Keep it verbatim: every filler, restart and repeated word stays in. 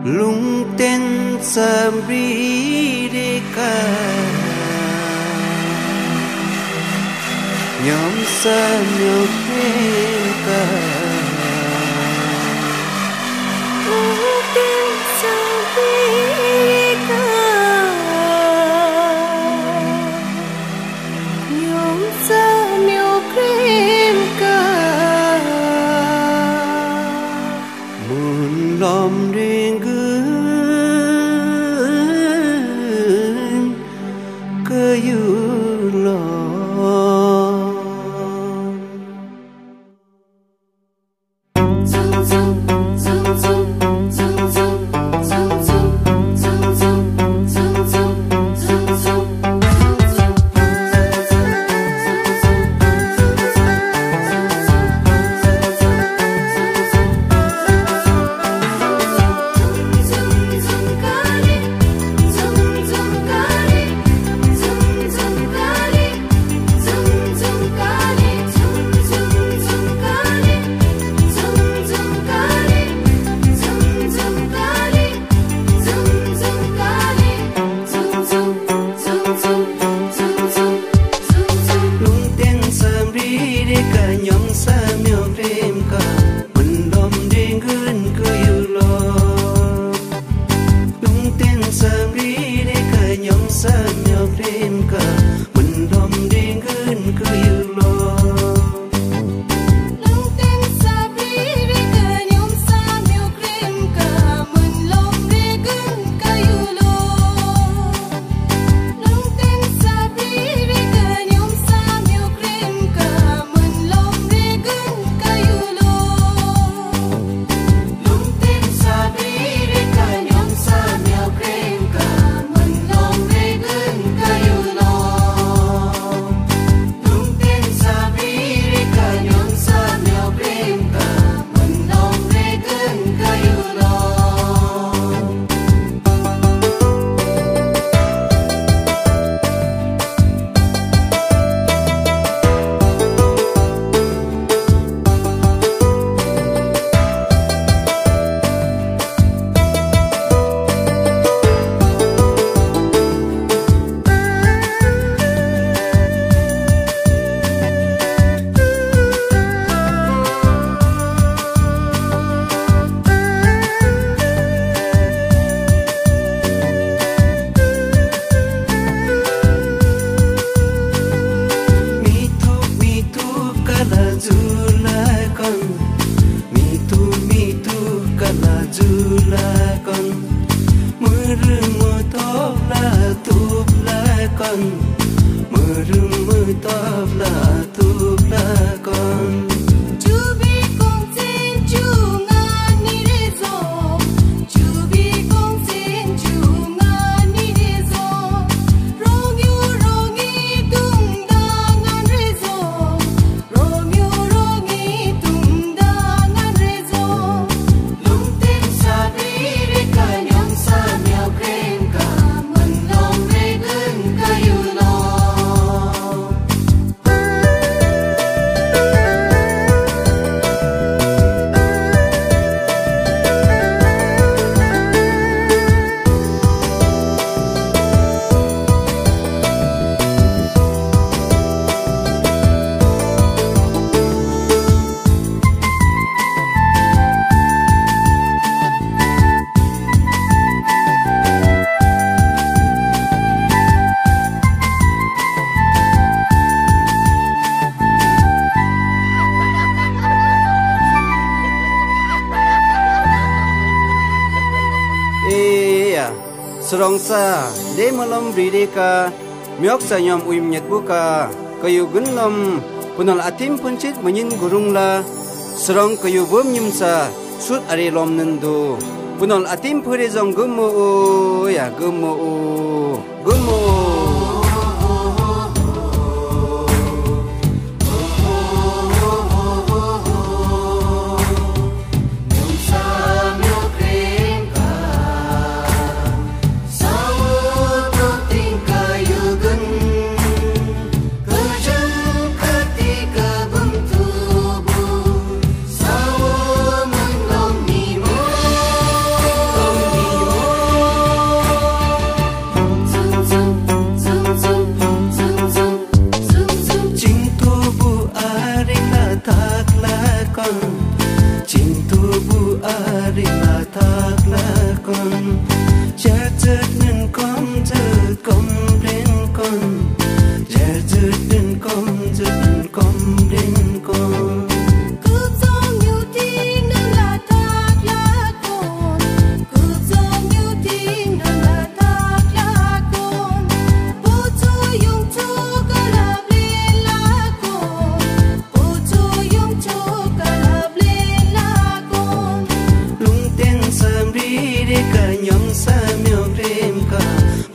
ลุงเต้นสามรีเดกายอมสามยกเพกาลุงเต้นสามรีเดกายอมสามยกเพกามุนลมเรงกืนก็อยู่หลอสรองซาเดมลมรีเดกามยกสยามอุยมเนตบุกาก็อยู่กุนลมปุนลอาทิมพุนชิตมัยินกุรุงลาสรองก็อยู่บ่มยิมซาสุดอารีลมนันดูปุนลอาทิมพูดจงกุมโออยากกุมโอกุมโอ Hãy subscribe cho kênh Ghiền Mì Gõ để không bỏ lỡ ri re ka nyom sa myo prem ka